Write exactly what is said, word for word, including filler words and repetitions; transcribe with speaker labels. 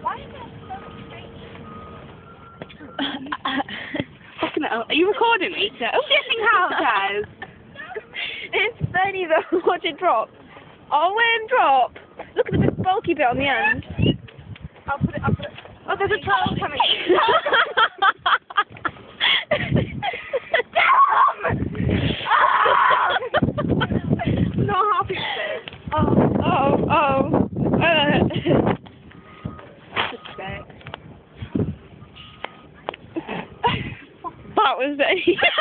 Speaker 1: Why is there so strange?
Speaker 2: Fucking hell. Are you recording me? Oh, getting how, guys?
Speaker 1: It's funny though. Watch it drop. Oh, when drop. Look at the big bulky bit on the end. I'll put it. I'll put it. Oh, there's a turtle coming. I'm not happy with this. Oh, oh, oh. Uh.
Speaker 2: That was it.